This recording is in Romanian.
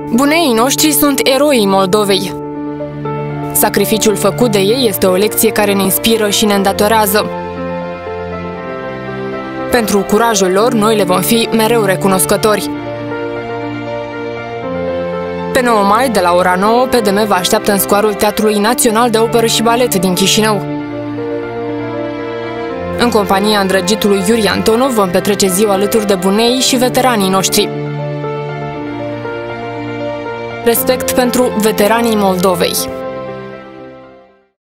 Buneii noștri sunt eroii Moldovei. Sacrificiul făcut de ei este o lecție care ne inspiră și ne îndatorează. Pentru curajul lor, noi le vom fi mereu recunoscători. Pe 9 mai, de la ora 9, PDM vă așteaptă în scoarul Teatrului Național de Operă și Balet din Chișinău. În compania îndrăgitului Iuri Antonov vom petrece ziua alături de bunei și veteranii noștri. Respect pentru veteranii Moldovei.